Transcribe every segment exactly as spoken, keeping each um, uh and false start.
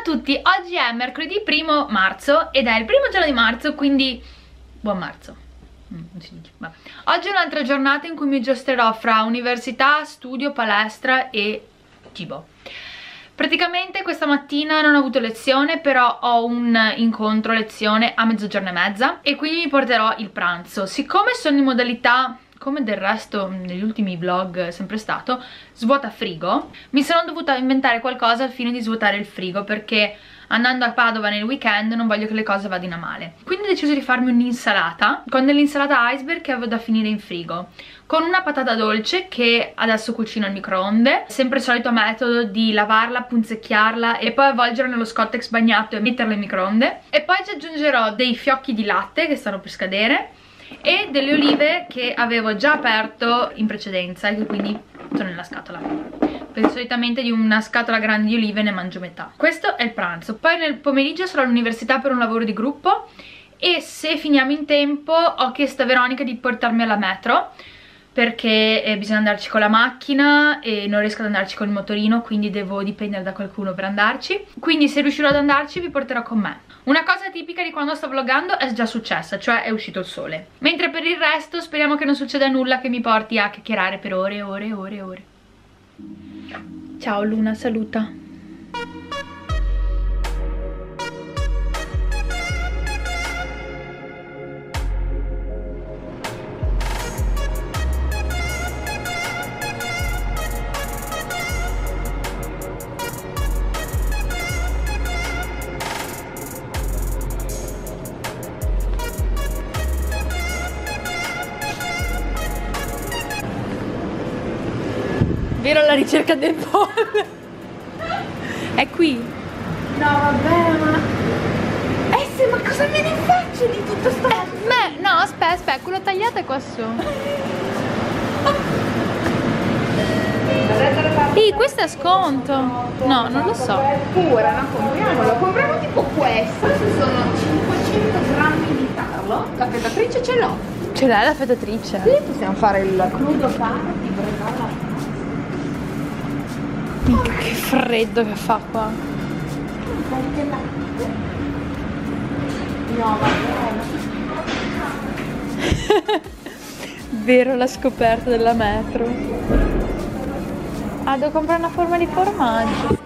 tutti, oggi è mercoledì primo marzo ed è il primo giorno di marzo, quindi buon marzo. Mm, non si dice. Vabbè. Oggi è un'altra giornata in cui mi giostrerò fra università, studio, palestra e cibo. Praticamente questa mattina non ho avuto lezione, però ho un incontro lezione a mezzogiorno e mezza e quindi mi porterò il pranzo. Siccome sono in modalità, come del resto negli ultimi vlog è sempre stato, svuota frigo, mi sono dovuta inventare qualcosa al fine di svuotare il frigo, perché andando a Padova nel weekend non voglio che le cose vadino a male. Quindi ho deciso di farmi un'insalata con dell'insalata iceberg che avevo da finire in frigo, con una patata dolce che adesso cucino al microonde, sempre il solito metodo di lavarla, punzecchiarla e poi avvolgerla nello Scottex bagnato e metterla in microonde. E poi ci aggiungerò dei fiocchi di latte che stanno per scadere e delle olive che avevo già aperto in precedenza e che quindi sono nella scatola, perché solitamente di una scatola grande di olive ne mangio metà. Questo è il pranzo. Poi nel pomeriggio sarò all'università per un lavoro di gruppo e se finiamo in tempo ho chiesto a Veronica di portarmi alla metro, perché eh, bisogna andarci con la macchina e non riesco ad andarci con il motorino, quindi devo dipendere da qualcuno per andarci. Quindi se riuscirò ad andarci vi porterò con me. Una cosa tipica di quando sto vloggando è già successa, cioè è uscito il sole. Mentre per il resto speriamo che non succeda nulla che mi porti a chiacchierare per ore e ore e ore e ore. Ciao Luna, saluta. Vero, alla ricerca del pollo. È qui. No vabbè, ma Eh sì, ma cosa me ne faccio di tutto sto eh, beh, no, aspetta, aspetta, quello tagliato è qua su. Sì, questo è sconto. No, non lo so. Pura, no, compriamolo. Compriamo tipo questo. Questi sono cinquecento grammi di tarlo. La fettatrice ce l'ho. Ce l'hai la fettatrice? Sì, possiamo fare il crudo party per regalare. Che freddo che fa qua. No, vabbè. Vero, la scoperta della metro. Ah, devo comprare una forma di formaggio.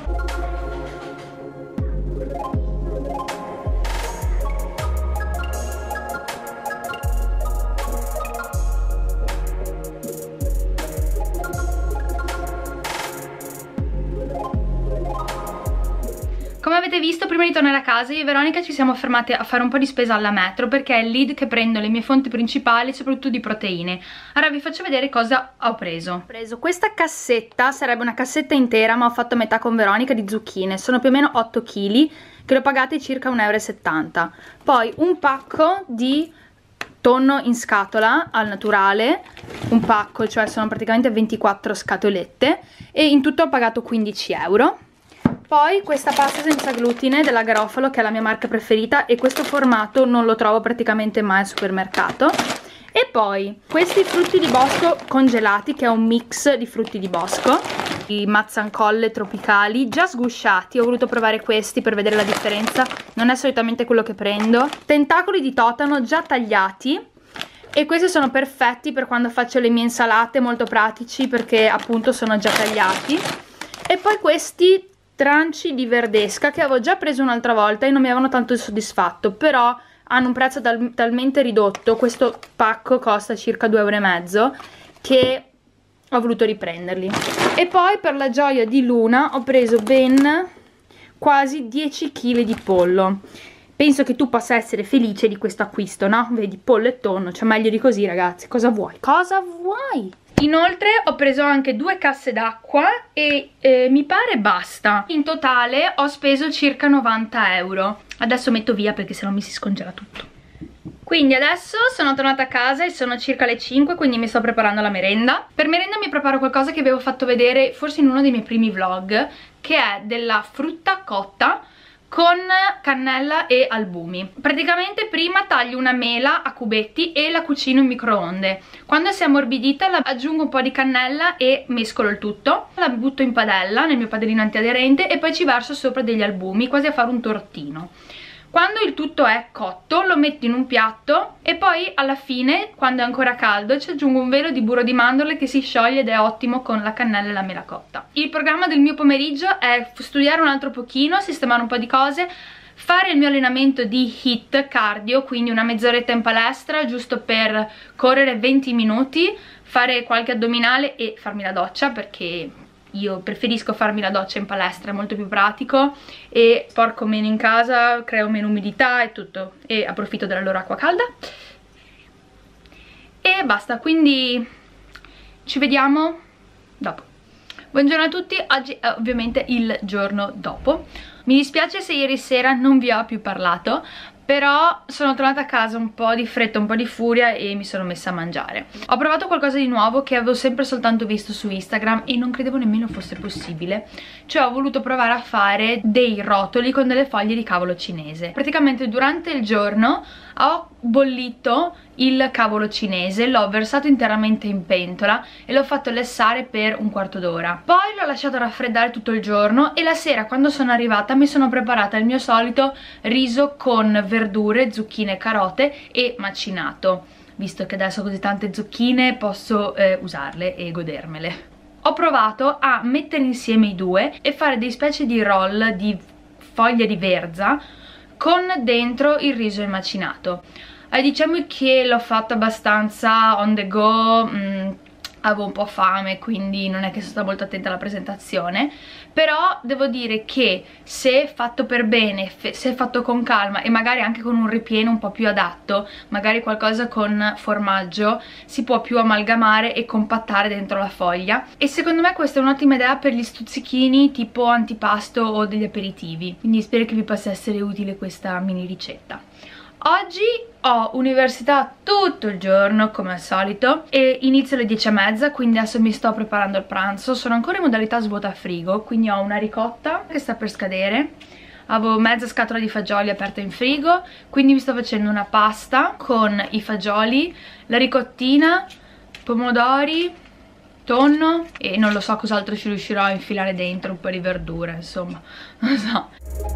Come avete visto, prima di tornare a casa io e Veronica ci siamo fermate a fare un po' di spesa alla metro, perché è lì che prendo le mie fonti principali, soprattutto di proteine. Ora vi faccio vedere cosa ho preso. Ho preso questa cassetta, sarebbe una cassetta intera, ma ho fatto metà con Veronica, di zucchine. Sono più o meno otto chili, che l'ho pagate circa un euro e settanta. Poi un pacco di tonno in scatola al naturale, un pacco, cioè sono praticamente ventiquattro scatolette, e in tutto ho pagato quindici euro. Poi questa pasta senza glutine della Garofalo, che è la mia marca preferita, e questo formato non lo trovo praticamente mai al supermercato. E poi questi frutti di bosco congelati, che è un mix di frutti di bosco, i mazzancolle tropicali già sgusciati. Ho voluto provare questi per vedere la differenza, non è solitamente quello che prendo. Tentacoli di totano già tagliati, e questi sono perfetti per quando faccio le mie insalate, molto pratici perché appunto sono già tagliati. E poi questi tranci di verdesca che avevo già preso un'altra volta e non mi avevano tanto soddisfatto, però hanno un prezzo tal talmente ridotto, questo pacco costa circa due euro e mezzo, che ho voluto riprenderli. E poi per la gioia di Luna ho preso ben quasi dieci chili di pollo. Penso che tu possa essere felice di questo acquisto, no? Vedi, pollo e tonno, cioè meglio di così, ragazzi. Cosa vuoi? Cosa vuoi? Inoltre ho preso anche due casse d'acqua e eh, mi pare basta. In totale ho speso circa novanta euro. Adesso metto via perché sennò mi si scongela tutto. Quindi adesso sono tornata a casa e sono circa le cinque, quindi mi sto preparando la merenda. Per merenda mi preparo qualcosa che avevo fatto vedere forse in uno dei miei primi vlog, che è della frutta cotta con cannella e albumi. Praticamente prima taglio una mela a cubetti e la cucino in microonde. Quando si è ammorbidita la aggiungo un po' di cannella e mescolo il tutto, la butto in padella nel mio padellino antiaderente e poi ci verso sopra degli albumi, quasi a fare un tortino. Quando il tutto è cotto lo metto in un piatto e poi alla fine, quando è ancora caldo, ci aggiungo un velo di burro di mandorle che si scioglie ed è ottimo con la cannella e la mela cotta. Il programma del mio pomeriggio è studiare un altro pochino, sistemare un po' di cose, fare il mio allenamento di HIIT cardio, quindi una mezz'oretta in palestra giusto per correre venti minuti, fare qualche addominale e farmi la doccia, perché io preferisco farmi la doccia in palestra, è molto più pratico e sporco meno in casa, creo meno umidità e tutto, e approfitto della loro acqua calda e basta. Quindi ci vediamo dopo. Buongiorno a tutti, oggi è ovviamente il giorno dopo. Mi dispiace se ieri sera non vi ho più parlato, però sono tornata a casa un po' di fretta, un po' di furia e mi sono messa a mangiare. Ho provato qualcosa di nuovo che avevo sempre soltanto visto su Instagram e non credevo nemmeno fosse possibile. Cioè ho voluto provare a fare dei rotoli con delle foglie di cavolo cinese. Praticamente durante il giorno ho bollito il cavolo cinese, l'ho versato interamente in pentola e l'ho fatto lessare per un quarto d'ora. Poi l'ho lasciato raffreddare tutto il giorno e la sera, quando sono arrivata, mi sono preparata il mio solito riso con verdure, zucchine e carote e macinato. Visto che adesso ho così tante zucchine posso eh, usarle e godermele. Ho provato a mettere insieme i due e fare dei specie di roll di foglie di verza con dentro il riso macinato. Eh, diciamo che l'ho fatto abbastanza on the go, mh, avevo un po' fame, quindi non è che sono stata molto attenta alla presentazione, però devo dire che se fatto per bene, se fatto con calma e magari anche con un ripieno un po' più adatto, magari qualcosa con formaggio, si può più amalgamare e compattare dentro la foglia. E secondo me questa è un'ottima idea per gli stuzzichini tipo antipasto o degli aperitivi, quindi spero che vi possa essere utile questa mini ricetta. Oggi ho università tutto il giorno come al solito e inizio alle dieci e mezza, quindi adesso mi sto preparando il pranzo. Sono ancora in modalità svuota frigo, quindi ho una ricotta che sta per scadere, avevo mezza scatola di fagioli aperta in frigo, quindi mi sto facendo una pasta con i fagioli, la ricottina, pomodori, tonno e non lo so cos'altro ci riuscirò a infilare dentro, un po' di verdure, insomma, non lo so.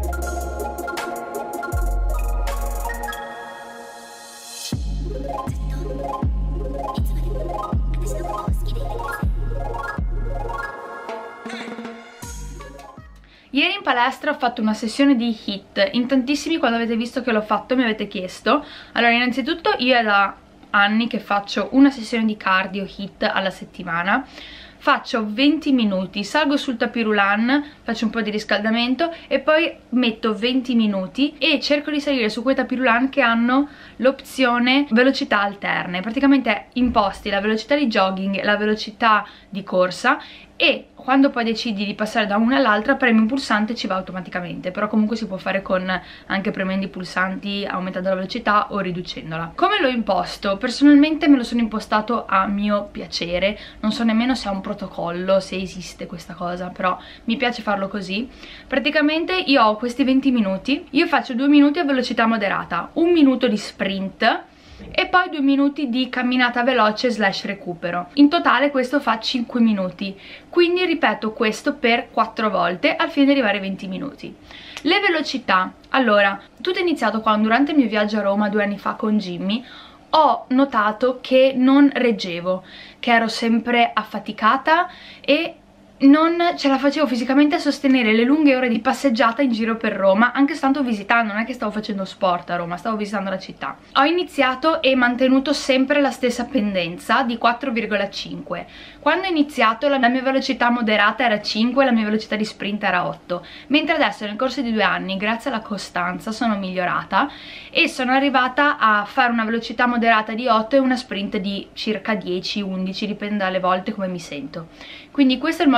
Ieri in palestra ho fatto una sessione di HIIT, in tantissimi quando avete visto che l'ho fatto mi avete chiesto. Allora, innanzitutto io è da anni che faccio una sessione di cardio HIIT alla settimana. Faccio venti minuti, salgo sul tapirulan, faccio un po' di riscaldamento e poi metto venti minuti e cerco di salire su quei tapirulan che hanno l'opzione velocità alterne. Praticamente imposti la velocità di jogging e la velocità di corsa e quando poi decidi di passare da una all'altra premi un pulsante e ci va automaticamente, però comunque si può fare con anche premendo i pulsanti, aumentando la velocità o riducendola. Come l'ho imposto? Personalmente me lo sono impostato a mio piacere, non so nemmeno se ha un protocollo, se esiste questa cosa, però mi piace farlo così. Praticamente io ho questi venti minuti, io faccio due minuti a velocità moderata, un minuto di sprint e poi due minuti di camminata veloce slash recupero. In totale questo fa cinque minuti, quindi ripeto questo per quattro volte al fine di arrivare ai venti minuti. Le velocità, allora, tutto è iniziato quando durante il mio viaggio a Roma due anni fa con Jimmy ho notato che non reggevo, che ero sempre affaticata e non ce la facevo fisicamente a sostenere le lunghe ore di passeggiata in giro per Roma, anche stando visitando, non è che stavo facendo sport a Roma, stavo visitando la città. Ho iniziato e mantenuto sempre la stessa pendenza di quattro virgola cinque. Quando ho iniziato la mia velocità moderata era cinque, la mia velocità di sprint era otto, mentre adesso nel corso di due anni, grazie alla costanza, sono migliorata e sono arrivata a fare una velocità moderata di otto e una sprint di circa dieci undici, dipende dalle volte come mi sento. Quindi questo è il modo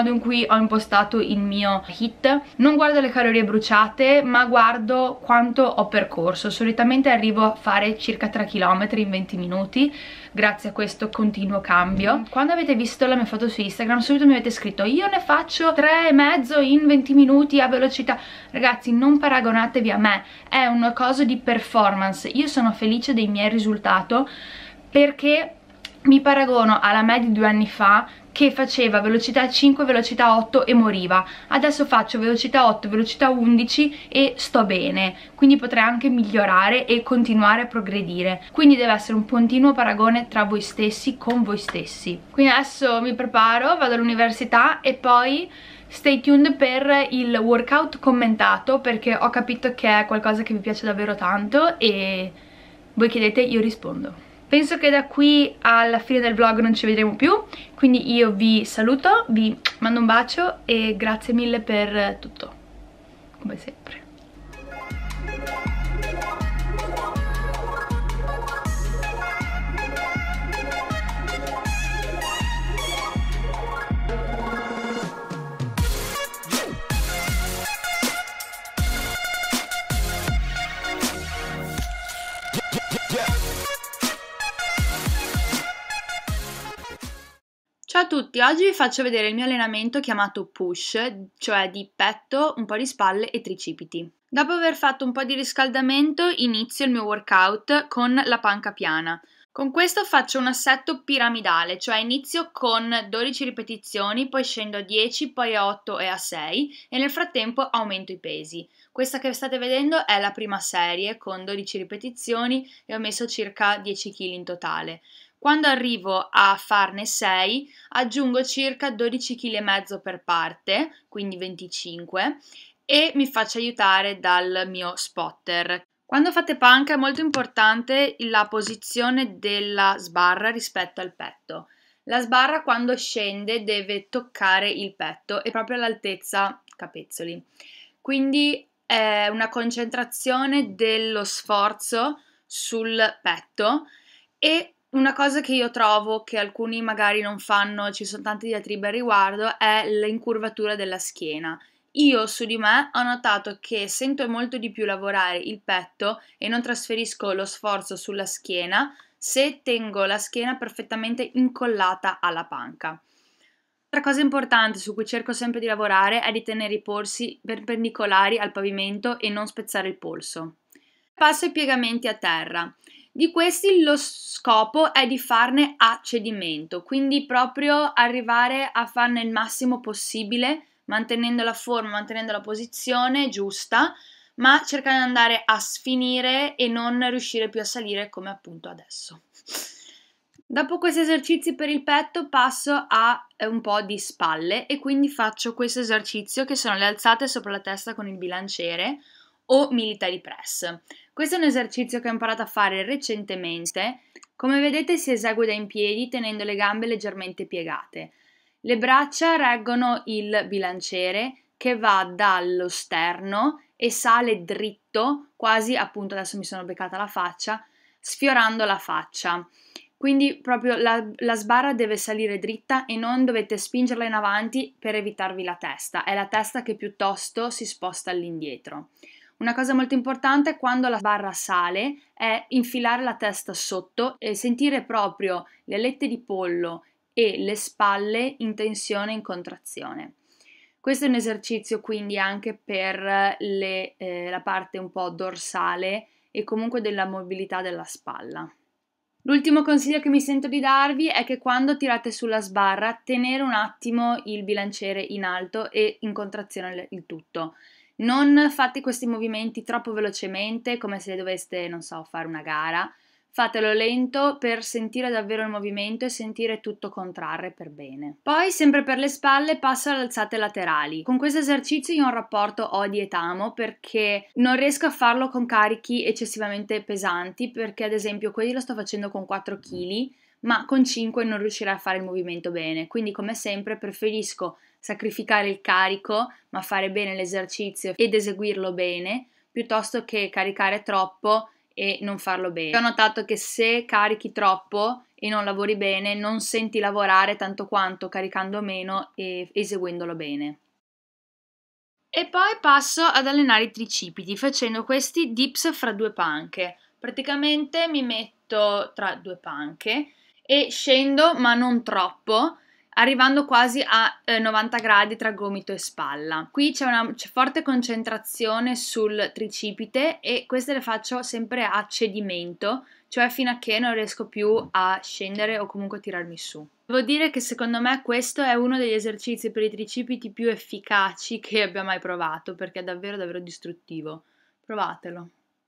in cui ho impostato il mio HIIT. Non guardo le calorie bruciate, ma guardo quanto ho percorso. Solitamente arrivo a fare circa tre chilometri in venti minuti, grazie a questo continuo cambio. Quando avete visto la mia foto su Instagram, subito mi avete scritto: io ne faccio tre e mezzo in venti minuti a velocità. Ragazzi, non paragonatevi a me, è una cosa di performance. Io sono felice dei miei risultati perché mi paragono alla me di due anni fa, che faceva velocità cinque, velocità otto e moriva. Adesso faccio velocità otto, velocità undici e sto bene, quindi potrei anche migliorare e continuare a progredire. Quindi deve essere un continuo paragone tra voi stessi, con voi stessi. Quindi adesso mi preparo, vado all'università e poi stay tuned per il workout commentato, perché ho capito che è qualcosa che vi piace davvero tanto e voi chiedete, io rispondo. Penso che da qui alla fine del vlog non ci vedremo più, quindi io vi saluto, vi mando un bacio e grazie mille per tutto, come sempre. Ciao a tutti, oggi vi faccio vedere il mio allenamento chiamato push, cioè di petto, un po' di spalle e tricipiti. Dopo aver fatto un po' di riscaldamento inizio il mio workout con la panca piana. Con questo faccio un assetto piramidale, cioè inizio con dodici ripetizioni, poi scendo a dieci, poi a otto e a sei e nel frattempo aumento i pesi. Questa che state vedendo è la prima serie con dodici ripetizioni e ho messo circa dieci chili in totale. Quando arrivo a farne sei aggiungo circa dodici virgola cinque chili per parte, quindi venticinque, e mi faccio aiutare dal mio spotter. Quando fate panca è molto importante la posizione della sbarra rispetto al petto. La sbarra quando scende deve toccare il petto e proprio all'altezza capezzoli. Quindi è una concentrazione dello sforzo sul petto e una cosa che io trovo che alcuni magari non fanno, ci sono tante diatribe al riguardo, è l'incurvatura della schiena. Io su di me ho notato che sento molto di più lavorare il petto e non trasferisco lo sforzo sulla schiena se tengo la schiena perfettamente incollata alla panca. Altra cosa importante su cui cerco sempre di lavorare è di tenere i polsi perpendicolari al pavimento e non spezzare il polso. Passo ai piegamenti a terra. Di questi lo scopo è di farne a cedimento, quindi proprio arrivare a farne il massimo possibile, mantenendo la forma, mantenendo la posizione giusta, ma cercando di andare a sfinire e non riuscire più a salire come appunto adesso. Dopo questi esercizi per il petto passo a un po' di spalle e quindi faccio questo esercizio che sono le alzate sopra la testa con il bilanciere o military press. Questo è un esercizio che ho imparato a fare recentemente. Come vedete si esegue da in piedi tenendo le gambe leggermente piegate. Le braccia reggono il bilanciere che va dallo sterno e sale dritto, quasi appunto adesso mi sono beccata la faccia, sfiorando la faccia. Quindi proprio la, la sbarra deve salire dritta e non dovete spingerla in avanti per evitarvi la testa. È la testa che piuttosto si sposta all'indietro. Una cosa molto importante quando la barra sale è infilare la testa sotto e sentire proprio le alette di pollo e le spalle in tensione e in contrazione. Questo è un esercizio quindi anche per le, eh, la parte un po' dorsale e comunque della mobilità della spalla. L'ultimo consiglio che mi sento di darvi è che quando tirate sulla sbarra tenere un attimo il bilanciere in alto e in contrazione il tutto. Non fate questi movimenti troppo velocemente come se doveste, non so, fare una gara. Fatelo lento per sentire davvero il movimento e sentire tutto contrarre per bene. Poi, sempre per le spalle, passo alle alzate laterali. Con questo esercizio io ho un rapporto odi et amo perché non riesco a farlo con carichi eccessivamente pesanti, perché ad esempio quelli lo sto facendo con quattro chili, ma con cinque non riuscirei a fare il movimento bene. Quindi, come sempre, preferisco sacrificare il carico, ma fare bene l'esercizio ed eseguirlo bene, piuttosto che caricare troppo e non farlo bene. Ho notato che se carichi troppo e non lavori bene, non senti lavorare tanto quanto caricando meno e eseguendolo bene. E poi passo ad allenare i tricipiti facendo questi dips fra due panche. Praticamente mi metto tra due panche e scendo, ma non troppo, arrivando quasi a eh, novanta gradi tra gomito e spalla. Qui c'è una c'è forte concentrazione sul tricipite e queste le faccio sempre a cedimento, cioè fino a che non riesco più a scendere o comunque tirarmi su. Devo dire che secondo me questo è uno degli esercizi per i tricipiti più efficaci che abbia mai provato, perché è davvero davvero distruttivo. Provatelo.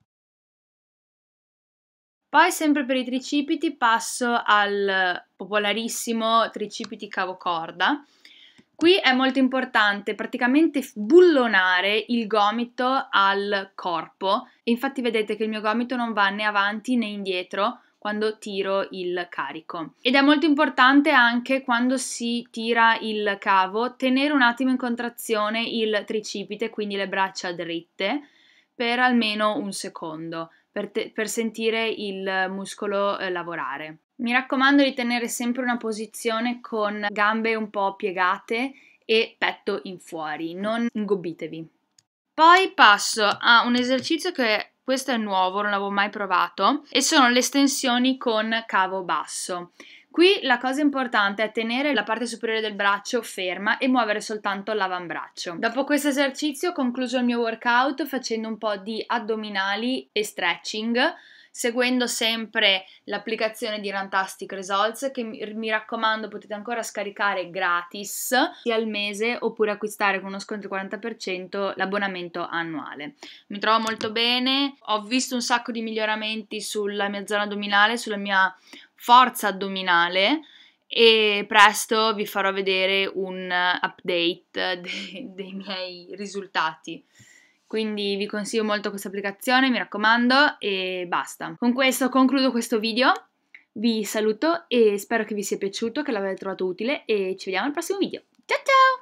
Poi sempre per i tricipiti passo al popolarissimo tricipiti cavocorda. Qui è molto importante praticamente bullonare il gomito al corpo, infatti vedete che il mio gomito non va né avanti né indietro quando tiro il carico. Ed è molto importante anche quando si tira il cavo tenere un attimo in contrazione il tricipite, quindi le braccia dritte, per almeno un secondo, per, te, per sentire il muscolo eh, lavorare. Mi raccomando di tenere sempre una posizione con gambe un po' piegate e petto in fuori, non ingobbitevi. Poi passo a un esercizio che questo è nuovo, non l'avevo mai provato, e sono le estensioni con cavo basso. Qui la cosa importante è tenere la parte superiore del braccio ferma e muovere soltanto l'avambraccio. Dopo questo esercizio ho concluso il mio workout facendo un po' di addominali e stretching, seguendo sempre l'applicazione di Runtastic Results che mi raccomando potete ancora scaricare gratis sia al mese oppure acquistare con uno sconto del quaranta per cento l'abbonamento annuale. Mi trovo molto bene, ho visto un sacco di miglioramenti sulla mia zona addominale, sulla mia forza addominale e presto vi farò vedere un update de- dei miei risultati. Quindi vi consiglio molto questa applicazione, mi raccomando, e basta. Con questo concludo questo video, vi saluto e spero che vi sia piaciuto, che l'abbiate trovato utile e ci vediamo al prossimo video. Ciao ciao!